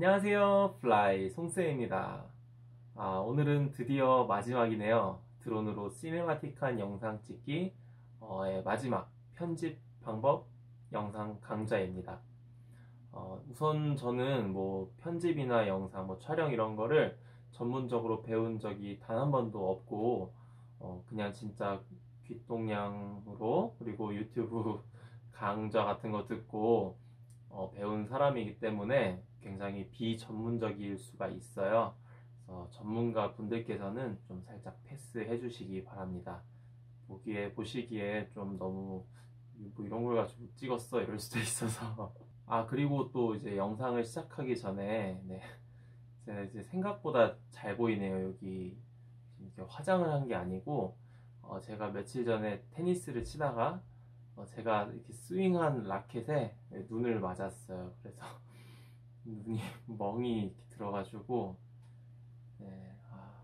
안녕하세요, 플라이 송쌤입니다. 오늘은 드디어 마지막이네요. 드론으로 시네마틱한 영상 찍기의 마지막 편집 방법 영상 강좌입니다. 우선 저는 뭐 편집이나 영상, 뭐 촬영 이런 거를 전문적으로 배운 적이 단 한 번도 없고, 그냥 진짜 귓동량으로 그리고 유튜브 강좌 같은 거 듣고 배운 사람이기 때문에 굉장히 비전문적일 수가 있어요. 그래서 전문가 분들께서는 좀 살짝 패스해 주시기 바랍니다. 보시기에 좀 너무 뭐 이런 걸 가지고 찍었어 이럴 수도 있어서. 그리고 또 이제 영상을 시작하기 전에, 네, 제가 이제 생각보다 잘 보이네요. 여기 지금 이렇게 화장을 한 게 아니고, 제가 며칠 전에 테니스를 치다가 제가 이렇게 스윙한 라켓에 눈을 맞았어요. 그래서 눈이 멍이 이렇게 들어가지고, 네,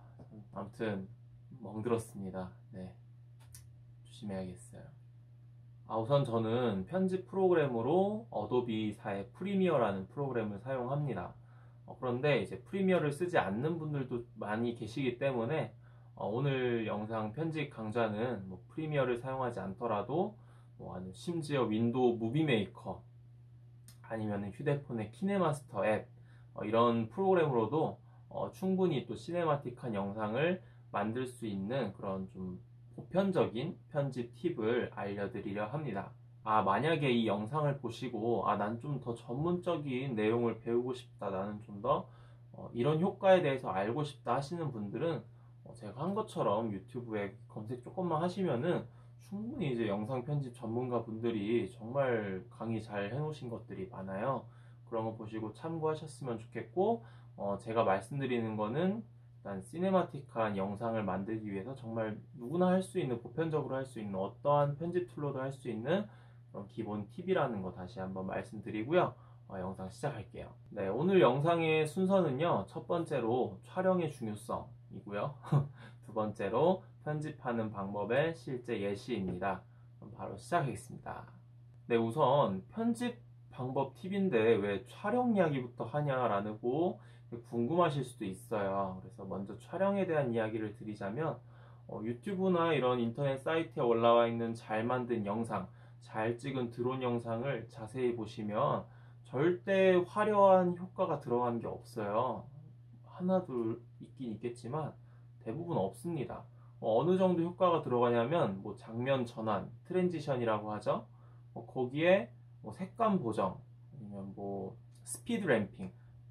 아무튼 멍들었습니다. 네, 조심해야겠어요. 우선 저는 편집 프로그램으로 어도비사의 프리미어라는 프로그램을 사용합니다. 그런데 이제 프리미어를 쓰지 않는 분들도 많이 계시기 때문에 오늘 영상 편집 강좌는 뭐 프리미어를 사용하지 않더라도 심지어 윈도우 무비 메이커 아니면 휴대폰의 키네마스터 앱 이런 프로그램으로도 충분히 또 시네마틱한 영상을 만들 수 있는 그런 좀 보편적인 편집 팁을 알려드리려 합니다. 만약에 이 영상을 보시고 난 좀 더 전문적인 내용을 배우고 싶다, 나는 좀 더 이런 효과에 대해서 알고 싶다 하시는 분들은 제가 한 것처럼 유튜브에 검색 조금만 하시면은 충분히 이제 영상 편집 전문가 분들이 정말 강의 잘 해놓으신 것들이 많아요. 그런 거 보시고 참고하셨으면 좋겠고, 제가 말씀드리는 거는 일단 시네마틱한 영상을 만들기 위해서 정말 누구나 할 수 있는, 보편적으로 할 수 있는 어떠한 편집 툴로도 할 수 있는 그런 기본 팁이라는 거 다시 한번 말씀드리고요. 영상 시작할게요. 네, 오늘 영상의 순서는요. 첫 번째로 촬영의 중요성이고요. 두 번째로 편집하는 방법의 실제 예시입니다. 그럼 바로 시작하겠습니다. 네, 우선 편집 방법 팁인데 왜 촬영 이야기부터 하냐라고 궁금하실 수도 있어요. 그래서 먼저 촬영에 대한 이야기를 드리자면 유튜브나 이런 인터넷 사이트에 올라와 있는 잘 만든 영상, 잘 찍은 드론 영상을 자세히 보시면 절대 화려한 효과가 들어간 게 없어요. 하나 둘 있긴 있겠지만 대부분 없습니다. 어느 정도 효과가 들어가냐면 뭐 장면 전환, 트랜지션이라고 하죠. 거기에 색감 보정, 아니면 뭐 스피드 램핑,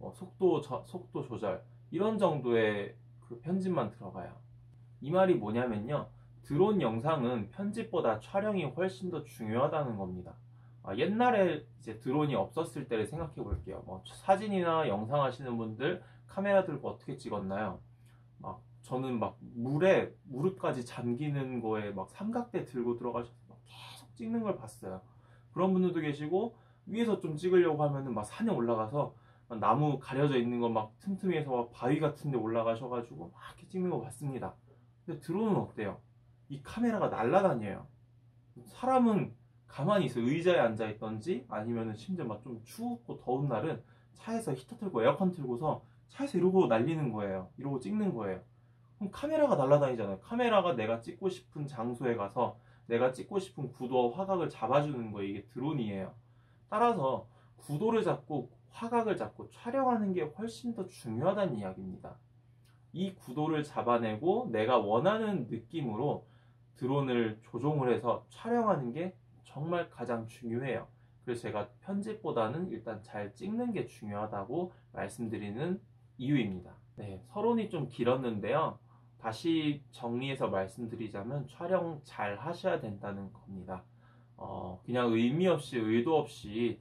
속도 조절 이런 정도의 그 편집만 들어가요. 이 말이 뭐냐면요. 드론 영상은 편집보다 촬영이 훨씬 더 중요하다는 겁니다. 옛날에 이제 드론이 없었을 때를 생각해 볼게요. 사진이나 영상 하시는 분들 카메라 들고 어떻게 찍었나요? 저는 물에 무릎까지 잠기는 거에 삼각대 들고 들어가셔서 계속 찍는 걸 봤어요. 그런 분들도 계시고 위에서 좀 찍으려고 하면은 산에 올라가서 나무 가려져 있는 거 틈틈이에서 바위 같은 데 올라가셔가지고 이렇게 찍는 거 봤습니다. 근데 드론은 어때요? 이 카메라가 날아다녀요. 사람은 가만히 있어요. 의자에 앉아 있던지 아니면은 심지어 좀 춥고 더운 날은 차에서 히터 틀고 에어컨 틀고서 차에서 이러고 날리는 거예요. 이러고 찍는 거예요. 그럼 카메라가 날아다니잖아요. 카메라가 내가 찍고 싶은 장소에 가서 내가 찍고 싶은 구도와 화각을 잡아주는 거예요. 이게 드론이에요. 따라서 구도를 잡고 화각을 잡고 촬영하는 게 훨씬 더 중요하다는 이야기입니다. 이 구도를 잡아내고 내가 원하는 느낌으로 드론을 조종을 해서 촬영하는 게 정말 가장 중요해요. 그래서 제가 편집보다는 일단 잘 찍는 게 중요하다고 말씀드리는 이유입니다. 네, 서론이 좀 길었는데요. 다시 정리해서 말씀드리자면 촬영 잘 하셔야 된다는 겁니다. 그냥 의미 없이, 의도 없이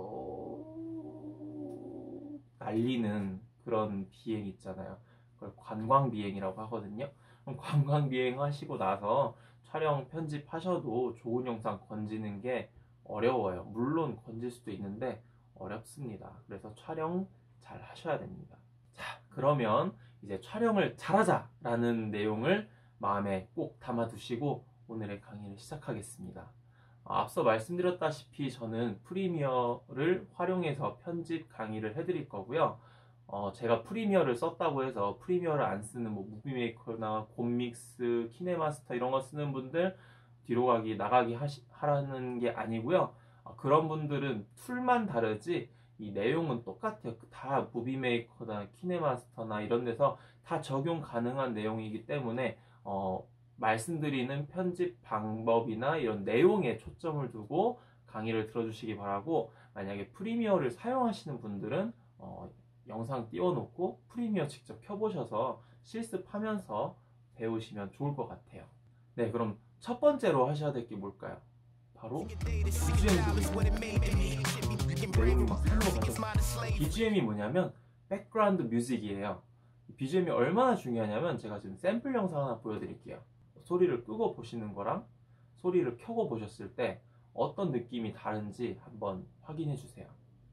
쭉 날리는 그런 비행 있잖아요. 그걸 관광 비행이라고 하거든요. 그럼 관광 비행 하시고 나서 촬영 편집하셔도 좋은 영상 건지는 게 어려워요. 물론 건질 수도 있는데 어렵습니다. 그래서 촬영 잘 하셔야 됩니다. 자, 그러면 이제 촬영을 잘하자라는 내용을 마음에 꼭 담아두시고 오늘의 강의를 시작하겠습니다. 앞서 말씀드렸다시피 저는 프리미어를 활용해서 편집 강의를 해드릴 거고요. 제가 프리미어를 썼다고 해서 프리미어를 안 쓰는 뭐 무비메이커나 곰믹스, 키네마스터 이런 거 쓰는 분들 뒤로 나가기 하라는 게 아니고요. 그런 분들은 툴만 다르지 이 내용은 똑같아요. 다 무비메이커나 키네마스터나 이런 데서 다 적용 가능한 내용이기 때문에 말씀드리는 편집 방법이나 이런 내용에 초점을 두고 강의를 들어주시기 바라고, 만약에 프리미어를 사용하시는 분들은 영상 띄워놓고 프리미어 직접 켜보셔서 실습하면서 배우시면 좋을 것 같아요. 네, 그럼 첫 번째로 하셔야 될 게 뭘까요? 바로 BGM 내용이 막 흘러가죠. BGM이 뭐냐면 백그라운드 뮤직이에요. BGM이 얼마나 중요하냐면 제가 지금 샘플 영상 하나 보여드릴게요. 소리를 끄고 보시는 거랑 소리를 켜고 보셨을 때 어떤 느낌이 다른지 한번 확인해 주세요.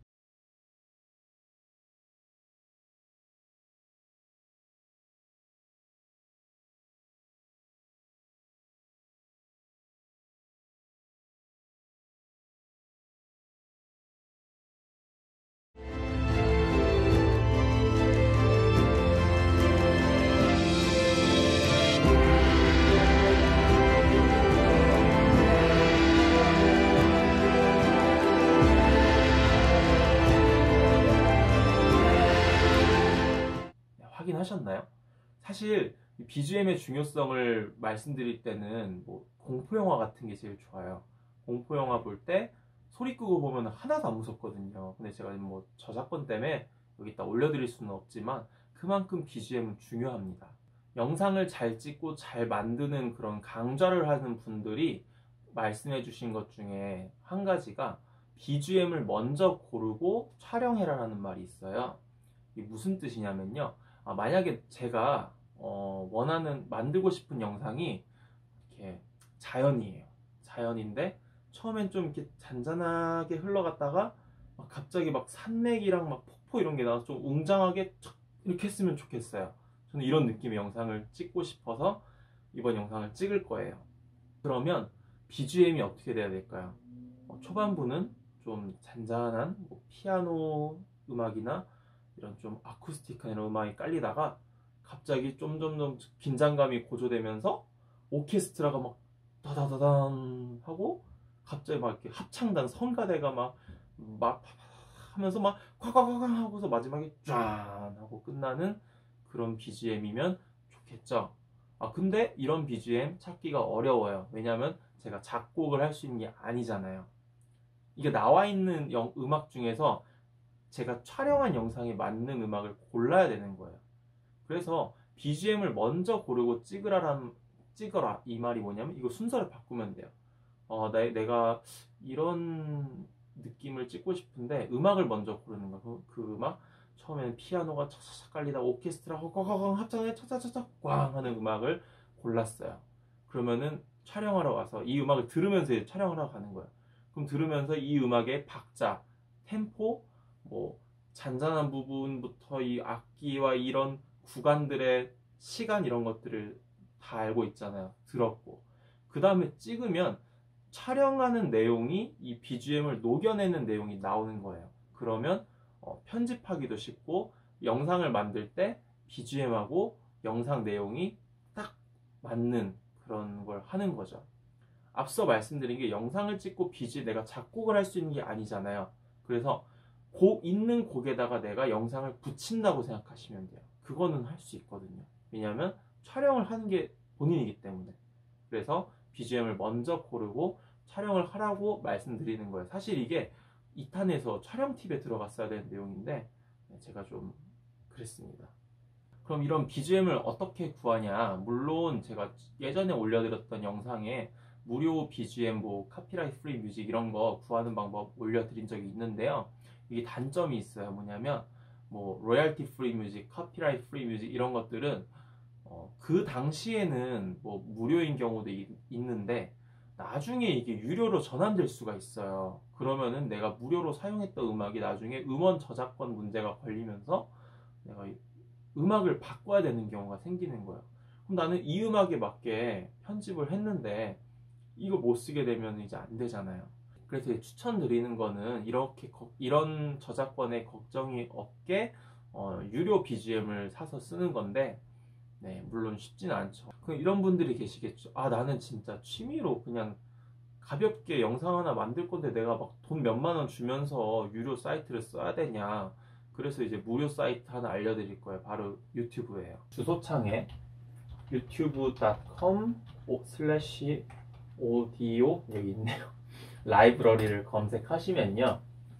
확인하셨나요? 사실 BGM의 중요성을 말씀드릴 때는 뭐 공포영화 같은 게 제일 좋아요. 공포영화 볼 때 소리 끄고 보면 하나도 안 무섭거든요. 근데 제가 뭐 저작권 때문에 여기다 올려드릴 수는 없지만 그만큼 BGM은 중요합니다. 영상을 잘 찍고 잘 만드는 그런 강좌를 하는 분들이 말씀해 주신 것 중에 한 가지가 BGM을 먼저 고르고 촬영해라라는 말이 있어요. 이게 무슨 뜻이냐면요. 만약에 제가 원하는 만들고 싶은 영상이 이렇게 자연이에요. 자연인데 처음엔 좀 이렇게 잔잔하게 흘러갔다가 갑자기 막 산맥이랑 막 폭포 이런 게 나와서 좀 웅장하게 촥 이렇게 했으면 좋겠어요. 저는 이런 느낌의 영상을 찍고 싶어서 이번 영상을 찍을 거예요. 그러면 BGM이 어떻게 돼야 될까요? 초반부는 좀 잔잔한 뭐 피아노 음악이나 이런 좀 아쿠스틱한 이런 음악이 깔리다가 갑자기 점점점 긴장감이 고조되면서 오케스트라가 막 다다다단 하고 갑자기 막 이렇게 합창단 성가대가 막 하면서 막 콱콱콱 하고서 마지막에 짠 하고 끝나는 그런 BGM이면 좋겠죠. 근데 이런 BGM 찾기가 어려워요. 왜냐면 제가 작곡을 할 수 있는 게 아니잖아요. 이게 나와 있는 음악 중에서 제가 촬영한 영상에 맞는 음악을 골라야 되는 거예요. 그래서 BGM을 먼저 고르고 찍어라 이 말이 뭐냐면 이거 순서를 바꾸면 돼요. 내가 이런 느낌을 찍고 싶은데 음악을 먼저 고르는 거예요. 그 음악 처음에는 피아노가 차차차 깔리다 오케스트라 허허허 합창에 차차차차 꽝 하는 음악을 골랐어요. 그러면은 촬영하러 와서 이 음악을 들으면서 촬영하러 가는 거예요. 그럼 들으면서 이 음악의 박자, 템포, 뭐 잔잔한 부분부터 이 악기와 이런 구간들의 시간 이런 것들을 다 알고 있잖아요. 들었고 그 다음에 찍으면 촬영하는 내용이 이 BGM을 녹여내는 내용이 나오는 거예요. 그러면 편집하기도 쉽고 영상을 만들 때 BGM하고 영상 내용이 딱 맞는 그런 걸 하는 거죠. 앞서 말씀드린 게 영상을 찍고 내가 작곡을 할 수 있는 게 아니잖아요. 그래서 있는 곡에다가 내가 영상을 붙인다고 생각하시면 돼요. 그거는 할 수 있거든요. 왜냐하면 촬영을 하는 게 본인이기 때문에. 그래서 BGM을 먼저 고르고 촬영을 하라고 말씀드리는 거예요. 사실 이게 2탄에서 촬영 팁에 들어갔어야 되는 내용인데 제가 좀 그랬습니다. 그럼 이런 BGM을 어떻게 구하냐? 물론 제가 예전에 올려드렸던 영상에 무료 BGM, 뭐 카피라이트 프리 뮤직 이런 거 구하는 방법 올려드린 적이 있는데요. 이게 단점이 있어요. 뭐냐면 뭐 로열티 프리 뮤직, 카피라이트 프리 뮤직 이런 것들은 그 당시에는 뭐 무료인 경우도 있는데 나중에 이게 유료로 전환될 수가 있어요. 그러면은 내가 무료로 사용했던 음악이 나중에 음원 저작권 문제가 걸리면서 내가 음악을 바꿔야 되는 경우가 생기는 거예요. 그럼 나는 이 음악에 맞게 편집을 했는데 이거 못 쓰게 되면 이제 안 되잖아요. 그래서 추천드리는 거는 이렇게 이런 저작권에 걱정이 없게 유료 BGM을 사서 쓰는 건데, 네, 물론 쉽지는 않죠. 그럼 이런 분들이 계시겠죠. 아, 나는 진짜 취미로 그냥 가볍게 영상 하나 만들 건데 내가 막 돈 몇만 원 주면서 유료 사이트를 써야 되냐. 그래서 이제 무료 사이트 하나 알려드릴 거예요. 바로 유튜브예요. 주소창에 youtube.com/audio 여기 있네요. 라이브러리를 검색하시면요,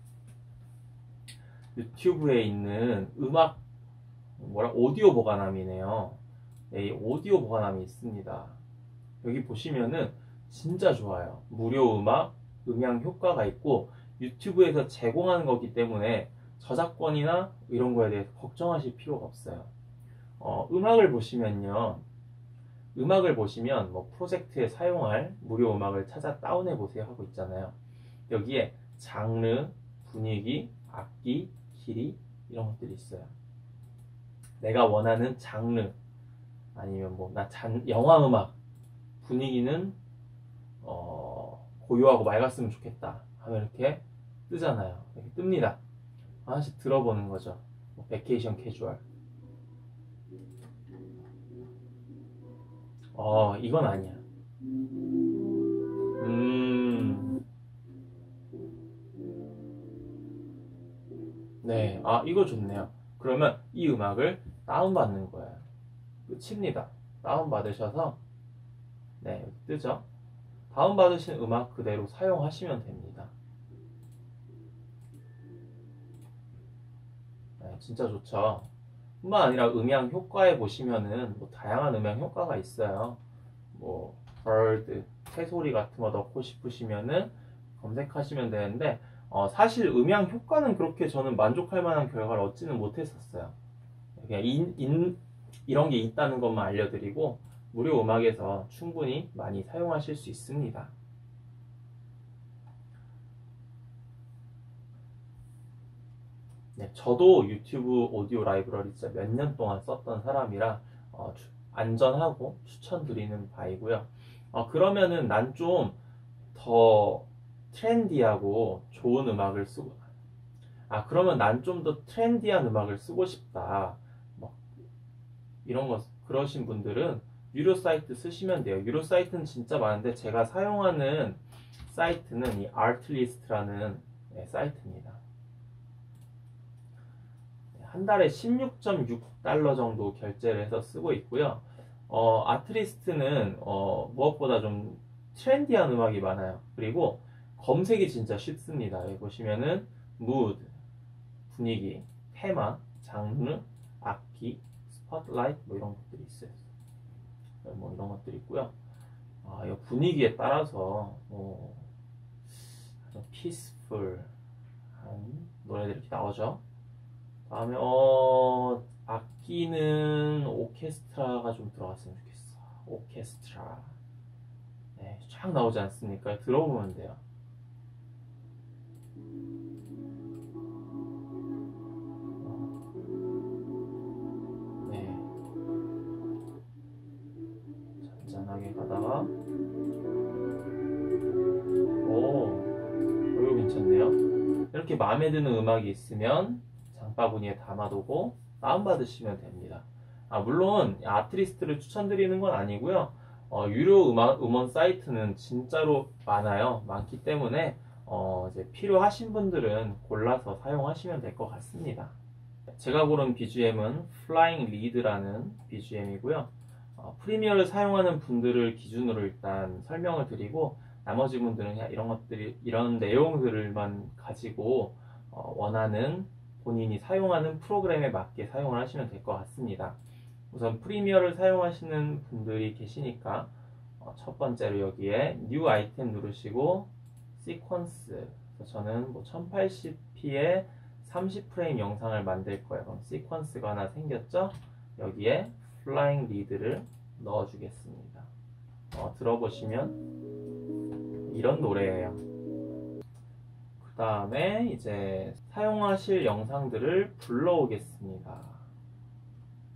유튜브에 있는 음악 오디오 보관함이네요. 네, 이 오디오 보관함이 있습니다. 여기 보시면은 진짜 좋아요. 무료 음악, 음향 효과가 있고 유튜브에서 제공하는 거기 때문에 저작권이나 이런 거에 대해서 걱정하실 필요가 없어요. 음악을 보시면 뭐 프로젝트에 사용할 무료 음악을 찾아 다운해 보세요 하고 있잖아요. 여기에 장르, 분위기, 악기, 길이 이런 것들이 있어요. 내가 원하는 장르, 아니면 뭐 나 영화 음악, 분위기는 고요하고 맑았으면 좋겠다 하면 이렇게 뜨잖아요. 이렇게 뜹니다. 하나씩 들어보는 거죠. 뭐 베케이션 캐주얼. 이건 아니야. 네, 이거 좋네요. 그러면 이 음악을 다운받는 거예요. 끝입니다. 다운받으셔서, 네, 여기 뜨죠? 다운받으신 음악 그대로 사용하시면 됩니다. 네, 진짜 좋죠? 뿐만 아니라 음향 효과에 보시면은 뭐 다양한 음향 효과가 있어요. 뭐 bird, 새소리 같은 거 넣고 싶으시면은 검색하시면 되는데, 사실 음향 효과는 그렇게 저는 만족할 만한 결과를 얻지는 못했었어요. 그냥 이런 게 있다는 것만 알려드리고 무료 음악에서 충분히 많이 사용하실 수 있습니다. 네, 저도 유튜브 오디오 라이브러리 진짜 몇 년 동안 썼던 사람이라 안전하고 추천드리는 바이고요. 그러면은 난 좀 더 트렌디하고 좋은 음악을 쓰고, 그러면 난 좀 더 트렌디한 음악을 쓰고 싶다, 뭐 이런 거 그러신 분들은 유료 사이트 쓰시면 돼요. 유료 사이트는 진짜 많은데 제가 사용하는 사이트는 이 아트리스트라는 사이트입니다. 한 달에 16.6달러 정도 결제를 해서 쓰고 있고요. 아트리스트는 무엇보다 좀 트렌디한 음악이 많아요. 그리고 검색이 진짜 쉽습니다. 여기 보시면은 mood, 분위기, 테마, 장르, 악기, 스팟라이트 뭐 이런 것들이 있어요. 뭐 이런 것들이 있고요. 이 분위기에 따라서 피스풀한 노래들이 이렇게 나오죠. 다음에 악기는 오케스트라가 좀 들어갔으면 좋겠어. 오케스트라. 네, 쫙 나오지 않습니까? 들어보면 돼요. 네. 잔잔하게 가다가 이거 괜찮네요. 이렇게 마음에 드는 음악이 있으면 장바구니에 담아두고 다운받으시면 됩니다. 물론 아트리스트를 추천드리는 건 아니고요. 유료 음원 사이트는 진짜로 많기 때문에 이제 필요하신 분들은 골라서 사용하시면 될 것 같습니다. 제가 고른 BGM은 Flying Lead라는 BGM이고요. 프리미어를 사용하는 분들을 기준으로 일단 설명을 드리고, 나머지 분들은 그냥 이런 내용들만 가지고 원하는 본인이 사용하는 프로그램에 맞게 사용을 하시면 될 것 같습니다. 우선 프리미어를 사용하시는 분들이 계시니까 첫 번째로 여기에 New 아이템 누르시고 시퀀스, 저는 1080p에 30프레임 영상을 만들 거예요. 그럼 시퀀스가 하나 생겼죠? 여기에 Flying Lead를 넣어주겠습니다. 들어보시면 이런 노래예요. 그 다음에 이제 사용하실 영상들을 불러오겠습니다.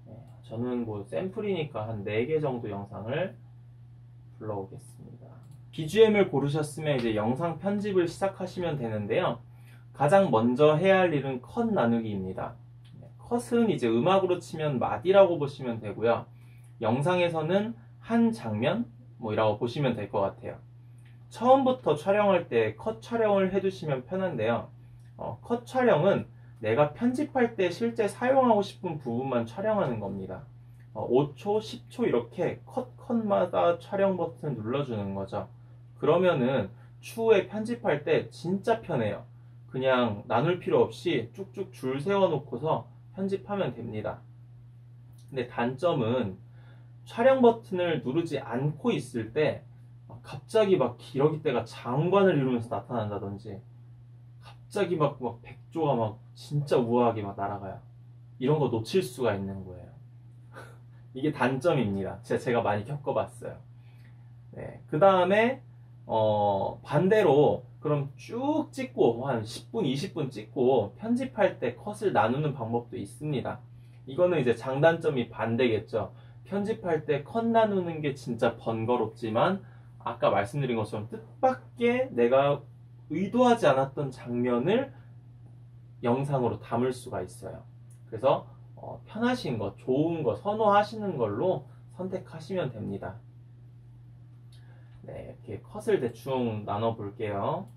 저는 샘플이니까 한 4개 정도 영상을 불러오겠습니다. BGM을 고르셨으면 이제 영상 편집을 시작하시면 되는데요. 가장 먼저 해야 할 일은 컷 나누기입니다. 컷은 이제 음악으로 치면 마디라고 보시면 되고요. 영상에서는 한 장면 뭐이라고 보시면 될 것 같아요. 처음부터 촬영할 때 컷 촬영을 해두시면 편한데요. 컷 촬영은 내가 편집할 때 실제 사용하고 싶은 부분만 촬영하는 겁니다. 5초, 10초 이렇게 컷마다 촬영 버튼 눌러주는 거죠. 그러면은 추후에 편집할 때 진짜 편해요. 그냥 나눌 필요 없이 쭉쭉 줄 세워놓고서 편집하면 됩니다. 근데 단점은 촬영 버튼을 누르지 않고 있을 때 갑자기 막 기러기대가 장관을 이루면서 나타난다든지 갑자기 막 백조가 막 진짜 우아하게 막 날아가요. 이런 거 놓칠 수가 있는 거예요. 이게 단점입니다. 제가 많이 겪어봤어요. 네, 그 다음에 반대로 그럼 쭉 찍고 한 10분, 20분 찍고 편집할 때 컷을 나누는 방법도 있습니다. 이거는 이제 장단점이 반대겠죠. 편집할 때 컷 나누는 게 진짜 번거롭지만 아까 말씀드린 것처럼 뜻밖의 내가 의도하지 않았던 장면을 영상으로 담을 수가 있어요. 그래서 편하신 거, 좋은 거, 선호하시는 걸로 선택하시면 됩니다. 네, 이렇게 컷을 대충 나눠 볼게요.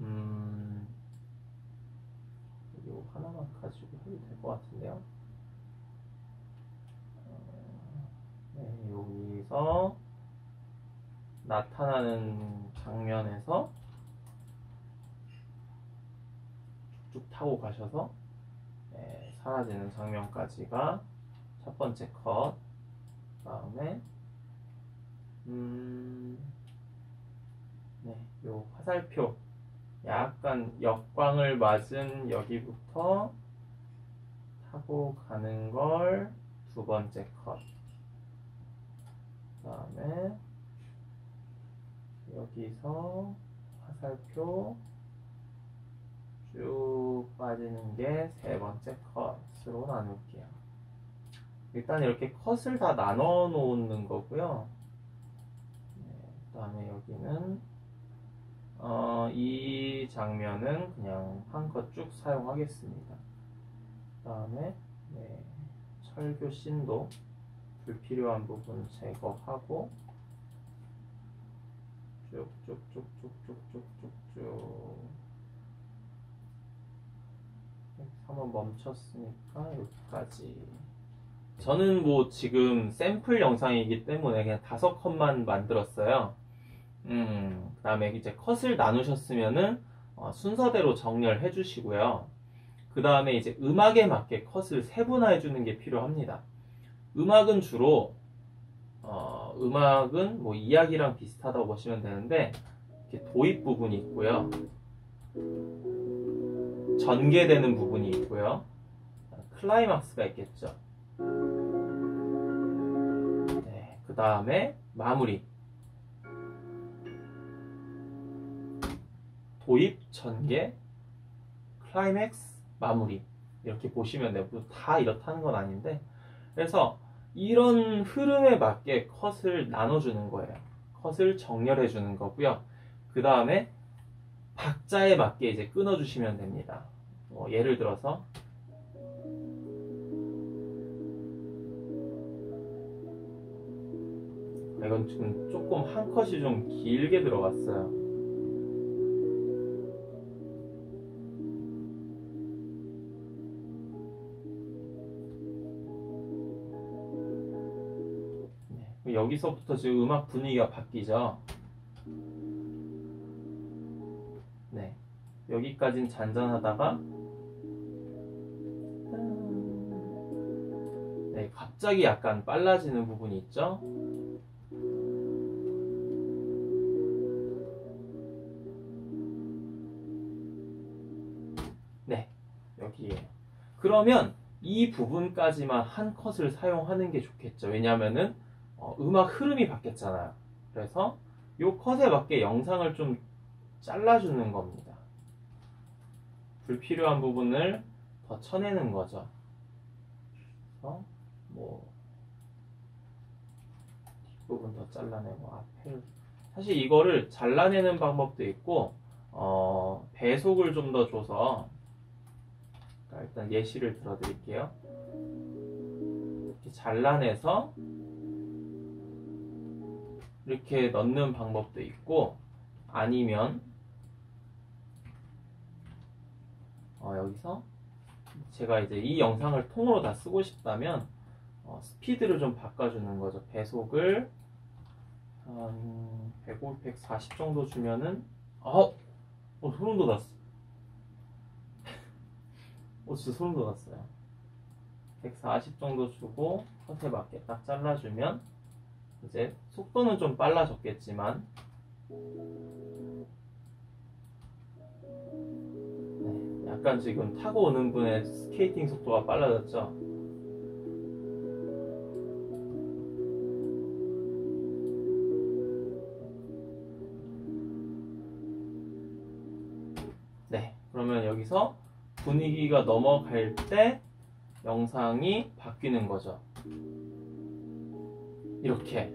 이거 하나만 가지고 해도 될 것 같은데요. 네, 여기서 나타나는 장면에서 쭉 타고 가셔서 사라지는 장면까지가 첫 번째 컷. 다음에 네, 요 화살표 약간 역광을 맞은 여기부터 타고 가는 걸 두 번째 컷. 다음에 여기서 화살표 쭉 빠지는 게 세 번째 컷으로 나눌게요. 일단 이렇게 컷을 다 나눠 놓는 거고요. 네, 그 다음에 여기는 이 장면은 그냥 한 컷 쭉 사용하겠습니다. 그 다음에 네, 철교 씬도 불필요한 부분 제거하고 쭉쭉쭉쭉쭉쭉쭉쭉 한번 멈췄으니까 여기까지. 저는 뭐 지금 샘플 영상이기 때문에 그냥 5컷만 만들었어요. 그 다음에 이제 컷을 나누셨으면은 순서대로 정렬해 주시고요. 그 다음에 이제 음악에 맞게 컷을 세분화해 주는 게 필요합니다. 음악은 주로 음악은 뭐 이야기랑 비슷하다고 보시면 되는데 이렇게 도입 부분이 있고요. 전개되는 부분이 있고요. 클라이막스가 있겠죠. 네, 그 다음에 마무리. 도입, 전개, 클라이맥스, 마무리. 이렇게 보시면 돼요. 다 이렇다는 건 아닌데. 그래서 이런 흐름에 맞게 컷을 나눠주는 거예요. 컷을 정렬해 주는 거고요. 그 다음에 박자에 맞게 이제 끊어주시면 됩니다. 예를 들어서 이건 지금 조금 한 컷이 좀 길게 들어갔어요. 네, 여기서부터 지금 음악 분위기가 바뀌죠. 네, 여기까진 잔잔하다가 네, 갑자기 약간 빨라지는 부분이 있죠. 네, 여기에요. 그러면 이 부분까지만 한 컷을 사용하는 게 좋겠죠. 왜냐하면은 음악 흐름이 바뀌었잖아요. 그래서 이 컷에 맞게 영상을 좀 잘라주는 겁니다. 불필요한 부분을 더 쳐내는 거죠. 그래서 뭐 뒷부분 더 잘라내고 앞에 사실 이거를 잘라내는 방법도 있고 배속을 좀 더 줘서 일단 예시를 들어드릴게요. 이렇게 잘라내서 이렇게 넣는 방법도 있고, 아니면 여기서 제가 이제 이 영상을 통으로 다 쓰고 싶다면 스피드를 좀 바꿔주는 거죠. 배속을 한 150, 140 정도 주면은 소름 돋았어. 진짜 소름 돋았어요. 140 정도 주고 컷에 맞게 딱 잘라주면 이제 속도는 좀 빨라졌겠지만 약간 지금 타고 오는 분의 스케이팅 속도가 빨라졌죠. 네, 그러면 여기서 분위기가 넘어갈 때 영상이 바뀌는 거죠. 이렇게.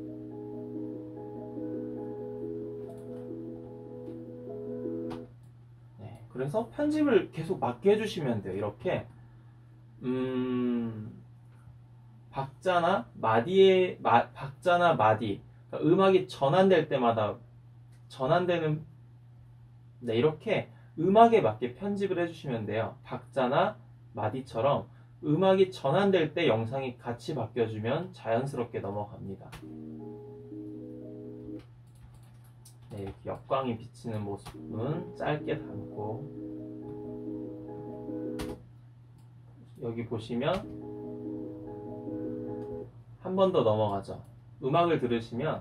네, 그래서 편집을 계속 맞게 해주시면 돼요. 이렇게 박자나 박자나 마디, 그러니까 음악이 전환될 때마다 전환되는, 네, 이렇게 음악에 맞게 편집을 해주시면 돼요. 박자나 마디처럼 음악이 전환될 때 영상이 같이 바뀌어주면 자연스럽게 넘어갑니다. 네, 이렇게 역광이 비치는 모습은 짧게 담고, 여기 보시면 한 번 더 넘어가죠. 음악을 들으시면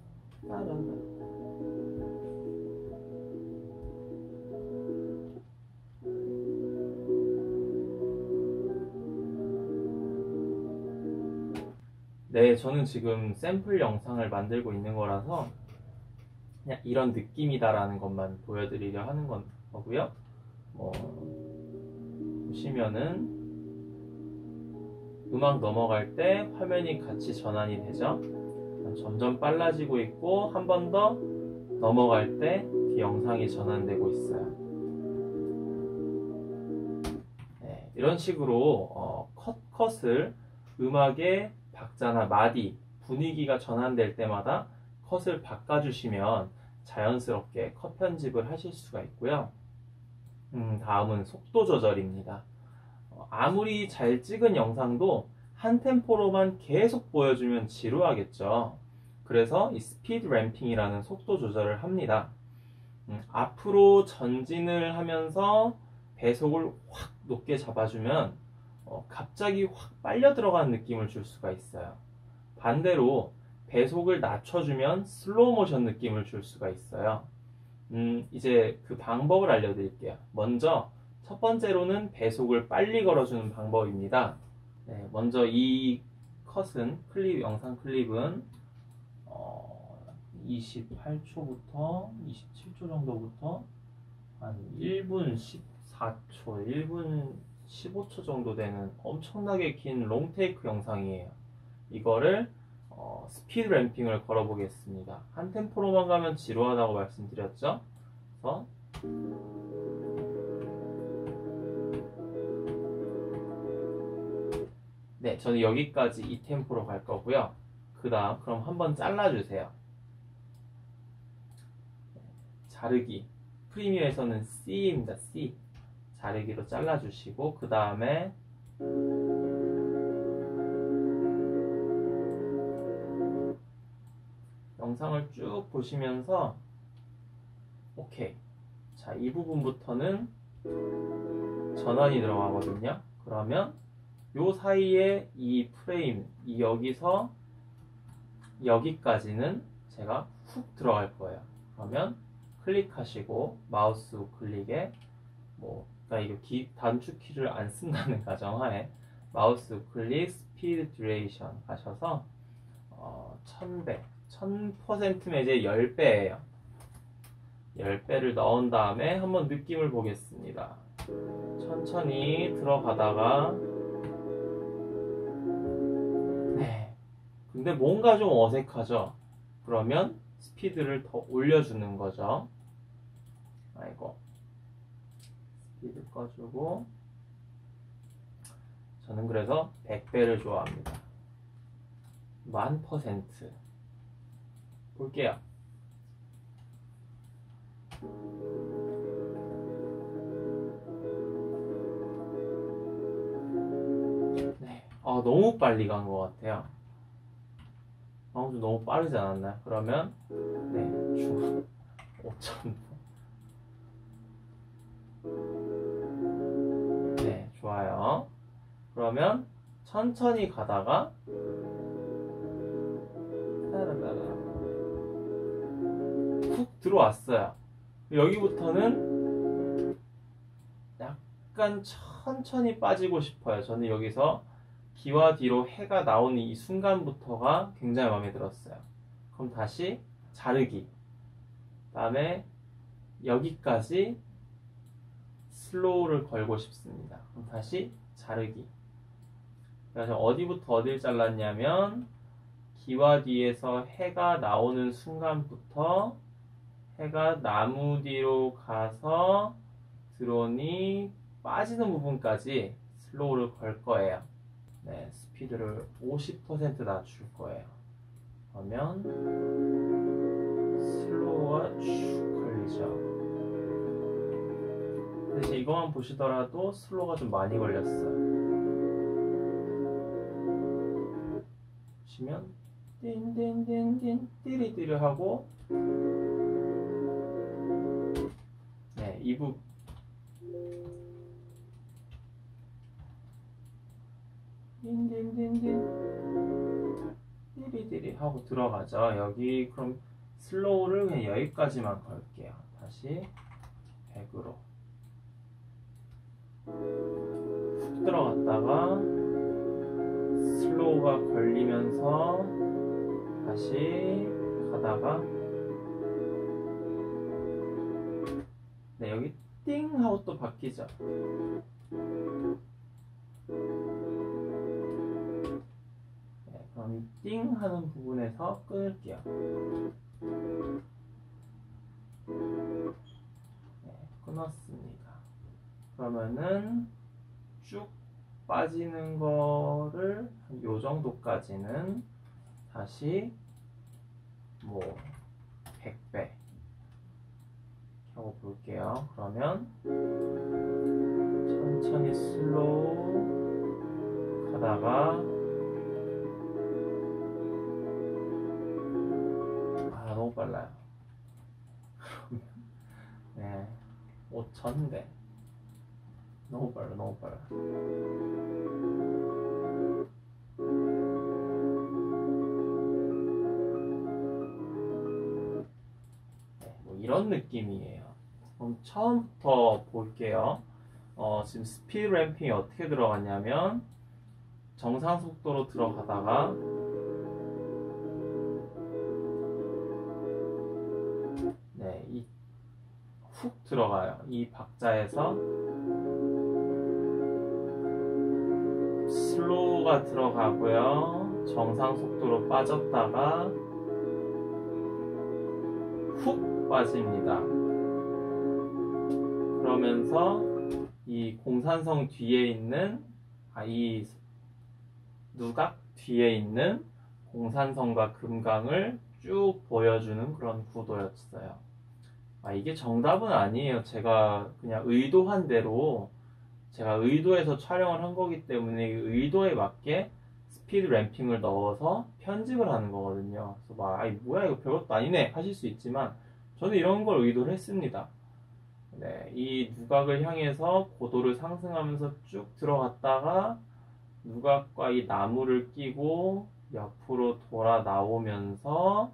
네, 저는 지금 샘플 영상을 만들고 있는 거라서 그냥 이런 느낌이다라는 것만 보여드리려 하는 거고요. 보시면은 음악 넘어갈 때 화면이 같이 전환이 되죠. 점점 빨라지고 있고, 한 번 더 넘어갈 때 영상이 전환되고 있어요. 네, 이런 식으로 컷을 음악의 박자나 마디, 분위기가 전환될 때마다 컷을 바꿔주시면 자연스럽게 컷 편집을 하실 수가 있고요. 다음은 속도 조절입니다. 아무리 잘 찍은 영상도 한 템포로만 계속 보여주면 지루하겠죠. 그래서 이 스피드 램핑이라는 속도 조절을 합니다. 앞으로 전진을 하면서 배속을 확 높게 잡아주면 갑자기 확 빨려 들어가는 느낌을 줄 수가 있어요. 반대로 배속을 낮춰주면 슬로우 모션 느낌을 줄 수가 있어요. 이제 그 방법을 알려드릴게요. 먼저 첫 번째로는 배속을 빨리 걸어주는 방법입니다. 네, 먼저 이 컷은 영상 클립은 28초부터 27초 정도부터 한 1분 14초, 1분 15초 정도 되는 엄청나게 긴 롱테이크 영상이에요. 이거를 스피드 램핑을 걸어 보겠습니다. 한 템포로만 가면 지루하다고 말씀드렸죠. 그래서 네, 저는 여기까지 이 템포로 갈 거고요. 그다음 그럼 한번 잘라주세요. 자르기, 프리미어에서는 C입니다. C. 자르기로 잘라주시고, 그 다음에 영상을 쭉 보시면서 오케이. 자, 이 부분부터는 전환이 들어가거든요. 그러면 요 사이에 이 프레임, 여기서 여기까지는 제가 훅 들어갈 거예요. 그러면 클릭하시고 마우스 클릭에 그러니까 이거 단축 키를 안 쓴다는 가정하에 마우스 클릭 스피드 듀레이션 하셔서 1000배, 1000%면 이제 10배예요. 10배를 넣은 다음에 한번 느낌을 보겠습니다. 천천히 들어가다가 네, 근데 뭔가 좀 어색하죠? 그러면 스피드를 더 올려주는 거죠. 아이고, 스피드 꺼주고. 저는 그래서 100배를 좋아합니다. 1000%. 볼게요. 네, 너무 빨리 간 것 같아요. 좀 너무 빠르지 않았나요? 그러면 네, 5000. 네, 좋아요. 그러면 천천히 가다가 훅 들어왔어요. 여기부터는 약간 천천히 빠지고 싶어요. 저는 여기서 기와 뒤로 해가 나오는 이 순간부터가 굉장히 마음에 들었어요. 그럼 다시 자르기. 다음에 여기까지 슬로우를 걸고 싶습니다. 그럼 다시 자르기. 그래서 어디부터 어딜 잘랐냐면 기와 뒤에서 해가 나오는 순간부터 해가 나무 뒤로 가서 드론이 빠지는 부분까지 슬로우를 걸 거예요. 네, 스피드를 50% 낮출 거예요. 그러면 슬로우가 쭉 걸리죠. 대신 이거만 보시더라도 슬로우가 좀 많이 걸렸어요. 보시면 띵띵띵띵 띠리띠리 하고, 네, 이 부분 띵띵띵띵 띠리띠리 하고 들어가죠. 여기 그럼 슬로우를 그냥 여기까지만 걸게요. 다시 100으로 훅 들어갔다가 슬로우가 걸리면서 다시 가다가, 네, 여기 띵 하고 또 바뀌죠. 네, 그럼 띵 하는 부분에서 끊을게요. 네, 끊었습니다. 그러면은 쭉 빠지는 거를 요 정도까지는 다시 뭐 100배 하고 볼게요. 그러면 천천히 슬로우 가다가 너무 빨라요. 그러면 네, 5000배. 너무 빨라, 너무 빨라. 네, 뭐 이런 느낌이에요. 그럼 처음부터 볼게요. 지금 스피드 램핑이 어떻게 들어갔냐면 정상 속도로 들어가다가 네, 훅 들어가요. 이 박자에서 슬로우가 들어가고요. 정상 속도로 빠졌다가 훅 빠집니다. 그러면서 이 공산성 뒤에 있는 이 누각 뒤에 있는 공산성과 금강을 쭉 보여주는 그런 구도였어요. 이게 정답은 아니에요. 제가 그냥 의도한 대로, 제가 의도해서 촬영을 한 거기 때문에 의도에 맞게 스피드 램핑을 넣어서 편집을 하는 거거든요. 그래서 뭐야 이거 별것도 아니네 하실 수 있지만 저는 이런 걸 의도를 했습니다. 네, 이 누각을 향해서 고도를 상승하면서 쭉 들어갔다가 누각과 이 나무를 끼고 옆으로 돌아 나오면서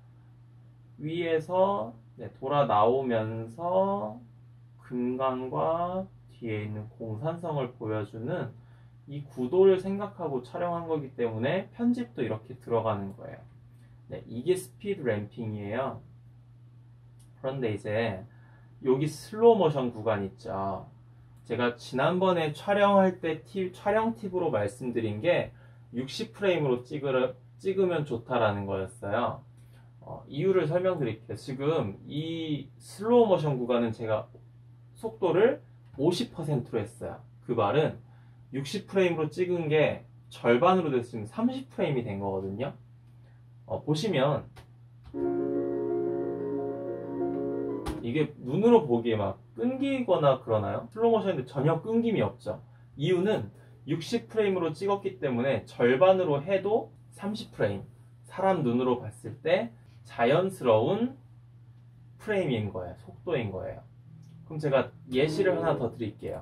위에서 돌아 나오면서 금강과 뒤에 있는 공산성을 보여주는 이 구도를 생각하고 촬영한 거기 때문에 편집도 이렇게 들어가는 거예요. 네, 이게 스피드 램핑이에요. 그런데 이제 여기 슬로우 모션 구간 있죠. 제가 지난번에 촬영할 때 촬영 팁으로 말씀드린 게 60프레임으로 찍으면 좋다라는 거였어요. 이유를 설명드릴게요. 지금 이 슬로우 모션 구간은 제가 속도를 50%로 했어요. 그 말은 60프레임으로 찍은 게 절반으로 됐으면 30프레임이 된 거거든요. 보시면 이게 눈으로 보기에 막 끊기거나 그러나요? 슬로우 모션인데 전혀 끊김이 없죠. 이유는 60프레임으로 찍었기 때문에 절반으로 해도 30프레임. 사람 눈으로 봤을 때 자연스러운 프레임인 거예요. 속도인 거예요. 그럼 제가 예시를 하나 더 드릴게요.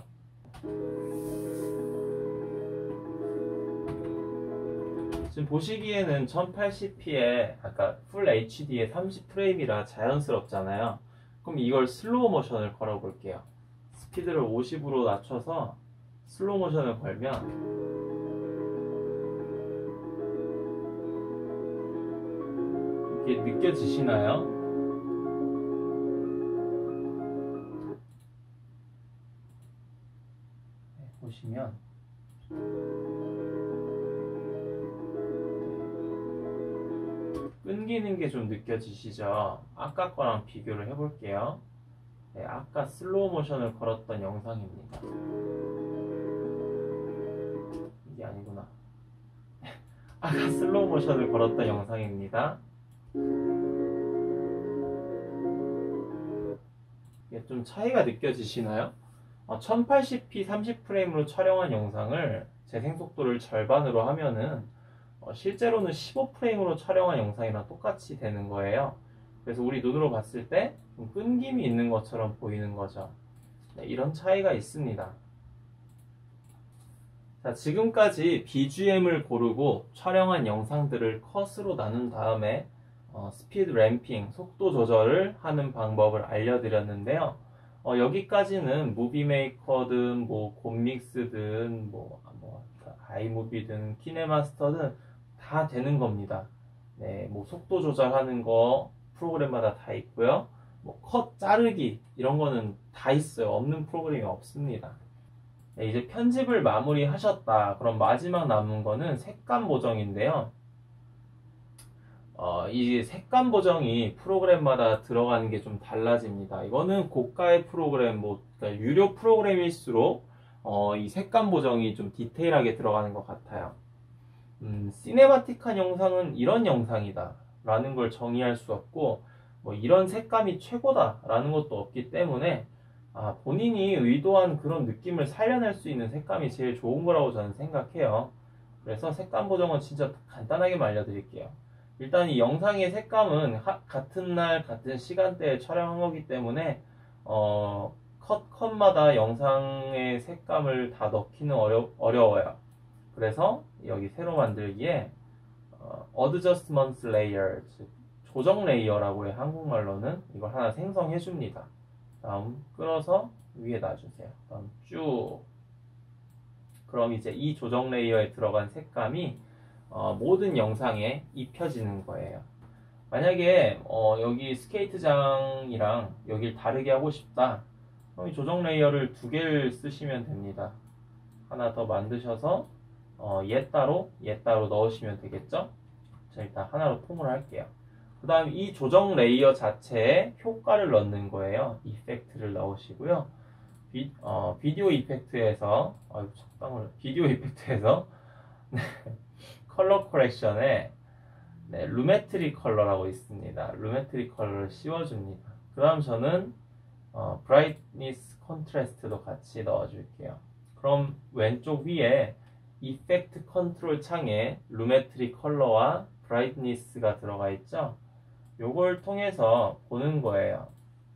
지금 보시기에는 1080p에 아까 풀 HD에 30프레임이라 자연스럽잖아요. 그럼 이걸 슬로우 모션을 걸어 볼게요. 스피드를 50으로 낮춰서 슬로우 모션을 걸면 이게 느껴지시나요? 네, 보시면 끊기는 게 좀 느껴지시죠? 아까 거랑 비교를 해볼게요. 네, 아까 슬로우 모션을 걸었던 영상입니다. 이게 아니구나. 아까 슬로우 모션을 걸었던 영상입니다. 이게 좀 차이가 느껴지시나요? 1080p 30프레임으로 촬영한 영상을 재생속도를 절반으로 하면은 실제로는 15프레임으로 촬영한 영상이랑 똑같이 되는 거예요. 그래서 우리 눈으로 봤을 때 좀 끊김이 있는 것처럼 보이는 거죠. 네, 이런 차이가 있습니다. 자, 지금까지 BGM을 고르고 촬영한 영상들을 컷으로 나눈 다음에 스피드 램핑, 속도 조절을 하는 방법을 알려드렸는데요. 여기까지는 무비메이커든 뭐 곰믹스든 뭐 아이무비든 키네마스터든 다 되는 겁니다. 네, 뭐 속도 조절하는 거 프로그램마다 다 있고요. 뭐 컷 자르기 이런 거는 다 있어요. 없는 프로그램이 없습니다. 네, 이제 편집을 마무리하셨다. 그럼 마지막 남은 거는 색감 보정인데요. 이 색감 보정이 프로그램마다 들어가는 게 좀 달라집니다. 이거는 고가의 프로그램, 그러니까 유료 프로그램일수록 이 색감 보정이 좀 디테일하게 들어가는 것 같아요. 시네마틱한 영상은 이런 영상이다 라는 걸 정의할 수 없고, 뭐 이런 색감이 최고다 라는 것도 없기 때문에 본인이 의도한 그런 느낌을 살려낼 수 있는 색감이 제일 좋은 거라고 저는 생각해요. 그래서 색감 보정은 진짜 간단하게 알려드릴게요. 일단 이 영상의 색감은 같은 날 같은 시간대에 촬영한 거기 때문에 컷마다 영상의 색감을 다 넣기는 어려워요. 그래서 여기 새로 만들기에 Adjustment Layer, 즉 조정 레이어라고 해. 한국말로는 이걸 하나 생성해 줍니다. 다음 끌어서 위에 놔주세요. 다음 쭉. 그럼 이제 이 조정 레이어에 들어간 색감이 모든 영상에 입혀지는 거예요. 만약에 여기 스케이트장이랑 여길 다르게 하고 싶다. 그럼 이 조정 레이어를 두 개를 쓰시면 됩니다. 하나 더 만드셔서 얘 따로 넣으시면 되겠죠? 자, 일단 하나로 통을 할게요. 그 다음 이 조정 레이어 자체에 효과를 넣는 거예요. 이펙트를 넣으시고요. 비디오 이펙트에서 비디오 이펙트에서 컬러 코렉션에 루메트리 컬러라고 있습니다. 루메트리 컬러를 씌워줍니다. 그 다음 저는 브라이트니스 컨트라스트도 같이 넣어줄게요. 그럼 왼쪽 위에 이펙트 컨트롤 창에 루메트리 컬러와 브라이트니스가 들어가 있죠. 요걸 통해서 보는 거예요.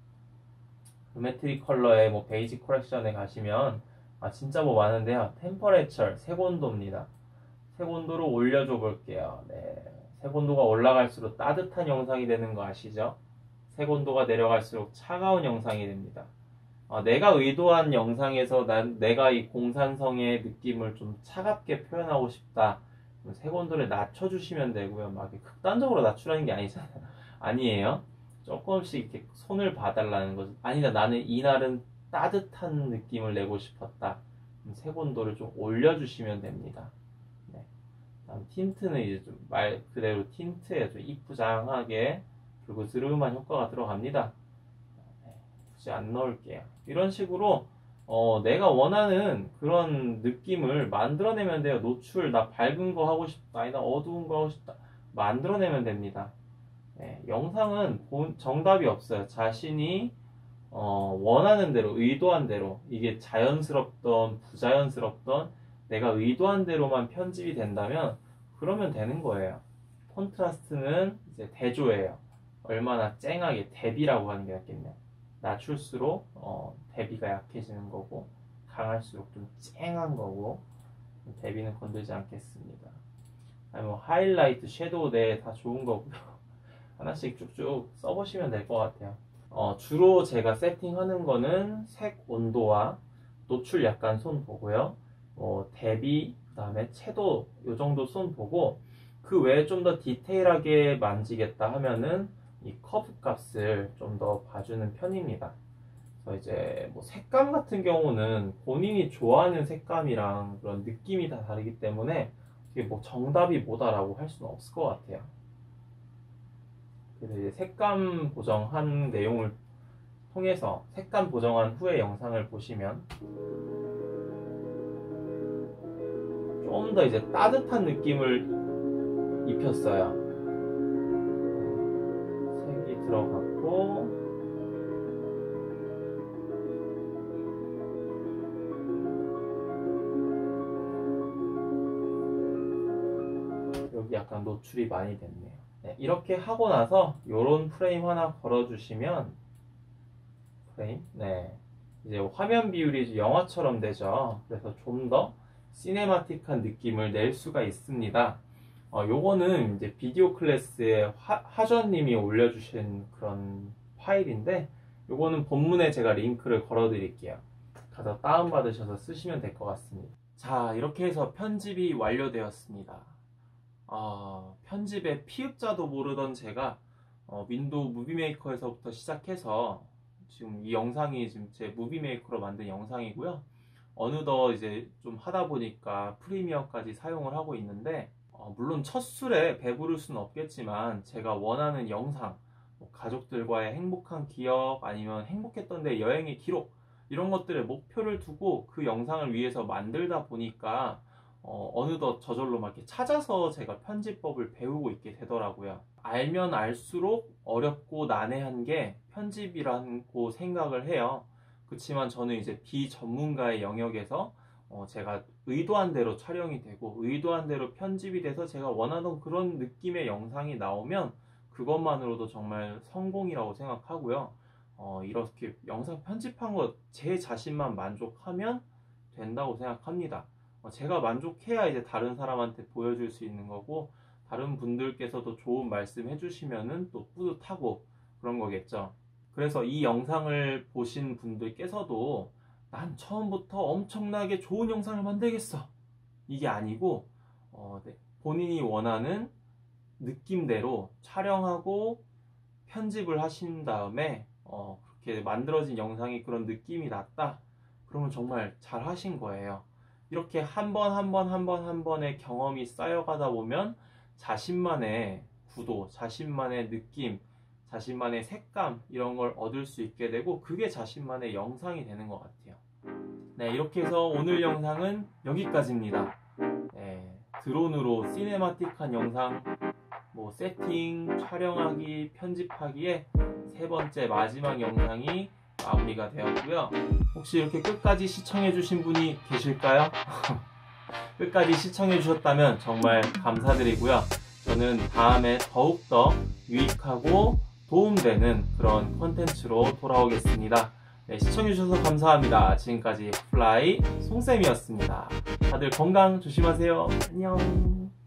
루메트리 컬러의 뭐 베이직 코렉션에 가시면 진짜 뭐 많은데요. 템퍼레처 색온도입니다. 색온도로 올려줘 볼게요. 네, 색온도가 올라갈수록 따뜻한 영상이 되는 거 아시죠? 색온도가 내려갈수록 차가운 영상이 됩니다. 내가 의도한 영상에서 내가 이 공산성의 느낌을 좀 차갑게 표현하고 싶다. 색온도를 낮춰주시면 되고요. 막 극단적으로 낮추라는 게 아니에요. 조금씩 이렇게 손을 봐달라는 거죠. 아니다, 나는 이날은 따뜻한 느낌을 내고 싶었다. 색온도를 좀 올려주시면 됩니다. 네. 다음 틴트는 이제 좀 말 그대로 틴트에 좀 이쁘장하게 그리고 스르르한 효과가 들어갑니다. 굳이 안 넣을게요. 이런 식으로 내가 원하는 그런 느낌을 만들어내면 돼요. 노출, 나 밝은 거 하고 싶다, 아니 나 어두운 거 하고 싶다, 만들어내면 됩니다. 네, 영상은 정답이 없어요. 자신이 원하는 대로, 의도한 대로, 이게 자연스럽던 부자연스럽던 내가 의도한 대로만 편집이 된다면 그러면 되는 거예요. 콘트라스트는 이제 대조예요. 얼마나 쨍하게, 대비라고 하는 게 낫겠네요. 낮출수록 대비가 약해지는 거고, 강할수록 좀 쨍한 거고, 대비는 건들지 않겠습니다. 아니 뭐 하이라이트, 섀도우 다 좋은 거고요. 하나씩 쭉쭉 써보시면 될 것 같아요. 주로 제가 세팅하는 거는 색 온도와 노출 약간 손 보고요. 대비, 그 다음에 채도 요 정도 손 보고, 그 외에 좀 더 디테일하게 만지겠다 하면은 이 커브 값을 좀 더 봐주는 편입니다. 그래서 이제 뭐 색감 같은 경우는 본인이 좋아하는 색감이랑 그런 느낌이 다 다르기 때문에 이게 뭐 정답이 뭐다라고 할 수는 없을 것 같아요. 그래서 이제 색감 보정한 내용을 통해서 색감 보정한 후에 영상을 보시면 좀 더 이제 따뜻한 느낌을 입혔어요. 색이 들어갔고, 여기 약간 노출이 많이 됐네요. 네, 이렇게 하고 나서 요런 프레임 하나 걸어주시면 네, 이제 화면 비율이 영화처럼 되죠. 그래서 좀 더 시네마틱한 느낌을 낼 수가 있습니다. 요거는 이제 비디오 클래스에 하전님이 올려주신 그런 파일인데, 요거는 본문에 제가 링크를 걸어 드릴게요. 가서 다운받으셔서 쓰시면 될 것 같습니다. 자, 이렇게 해서 편집이 완료되었습니다. 편집의 피읍자도 모르던 제가 윈도우 무비메이커에서부터 시작해서 지금 이 영상이 지금 제 무비메이커로 만든 영상이고요. 어느덧 이제 좀 하다 보니까 프리미어까지 사용을 하고 있는데, 물론 첫 술에 배부를 수는 없겠지만 제가 원하는 영상, 뭐 가족들과의 행복한 기억, 아니면 행복했던 데 여행의 기록, 이런 것들에 목표를 두고 그 영상을 위해서 만들다 보니까 어느덧 저절로 막 이렇게 찾아서 제가 편집법을 배우고 있게 되더라고요. 알면 알수록 어렵고 난해한 게 편집이라고 생각을 해요. 그렇지만 저는 이제 비전문가의 영역에서 제가 의도한 대로 촬영이 되고 의도한 대로 편집이 돼서 제가 원하던 그런 느낌의 영상이 나오면 그것만으로도 정말 성공이라고 생각하고요. 이렇게 영상 편집한 거 제 자신만 만족하면 된다고 생각합니다. 제가 만족해야 이제 다른 사람한테 보여줄 수 있는 거고, 다른 분들께서도 좋은 말씀 해주시면은 또 뿌듯하고 그런 거겠죠. 그래서 이 영상을 보신 분들께서도 난 처음부터 엄청나게 좋은 영상을 만들겠어, 이게 아니고 본인이 원하는 느낌대로 촬영하고 편집을 하신 다음에 그렇게 만들어진 영상이 그런 느낌이 났다, 그러면 정말 잘 하신 거예요. 이렇게 한 번의 경험이 쌓여가다 보면 자신만의 구도, 자신만의 느낌, 자신만의 색감, 이런 걸 얻을 수 있게 되고, 그게 자신만의 영상이 되는 것 같아요. 네, 이렇게 해서 오늘 영상은 여기까지입니다. 네, 드론으로 시네마틱한 영상 뭐 세팅, 촬영하기, 편집하기에 세 번째 마지막 영상이 마무리가 되었고요. 혹시 이렇게 끝까지 시청해 주신 분이 계실까요? 끝까지 시청해 주셨다면 정말 감사드리고요. 저는 다음에 더욱더 유익하고 도움되는 그런 콘텐츠로 돌아오겠습니다. 네, 시청해 주셔서 감사합니다. 지금까지 플라이 송쌤이었습니다. 다들 건강 조심하세요. 안녕.